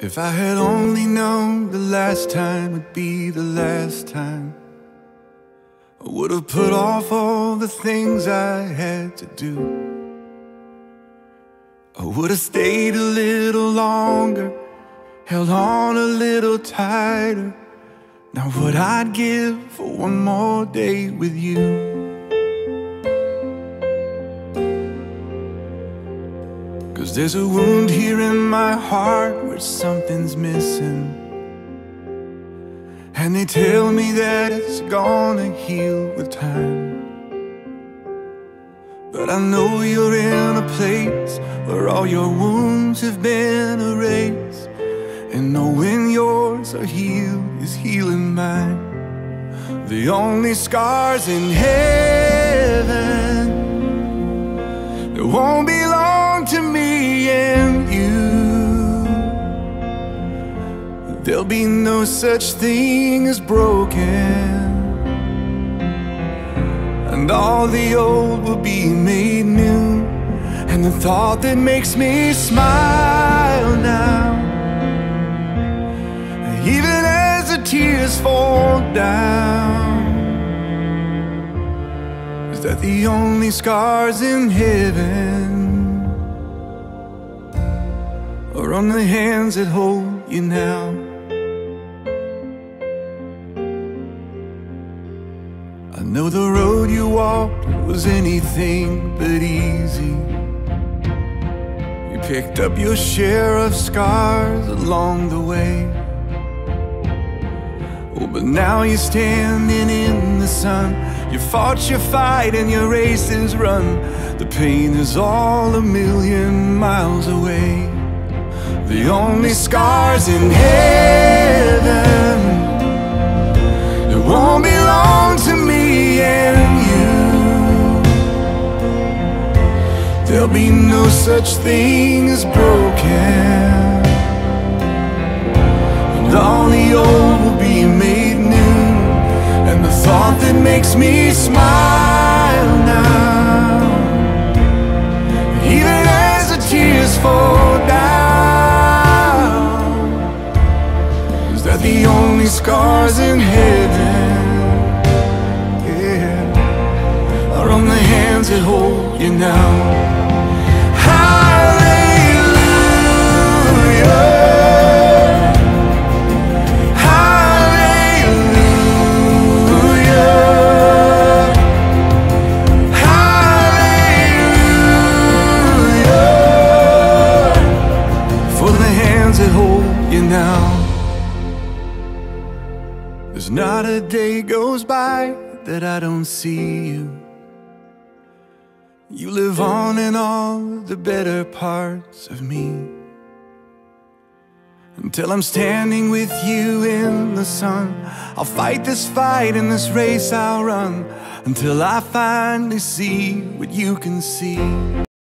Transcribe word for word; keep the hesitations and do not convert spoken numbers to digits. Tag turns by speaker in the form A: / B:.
A: If I had only known the last time would be the last time, I would have put off all the things I had to do. I would have stayed a little longer, held on a little tighter. Now what I'd give for one more day with you. Cause there's a wound here in my heart where something's missing, and they tell me that it's gonna heal with time. But I know you're in a place where all your wounds have been erased, and knowing yours are healed is healing mine. The only scars in heaven that won't belong to me and you. There'll be no such thing as broken, and all the old will be made new. And the thought that makes me smile now, even as the tears fall down, is that the only scars in heaven are on the hands that hold you now. I know the road you walked was anything but easy. You picked up your share of scars along the way. Oh, but now you're standing in the sun. You fought your fight and your race is run. The pain is all a million miles away. The only scars in heaven that won't belong to me and you. There'll be no such thing as broken, and all the old will be made new. And the thought that makes me smile now, even as the tears fall down, is that the only scars in heaven, yeah, are on the hands that hold you now. That hold you now. There's not a day goes by that I don't see you. You live on in all the better parts of me, until I'm standing with you in the sun. I'll fight this fight and this race I'll run, until I finally see what you can see.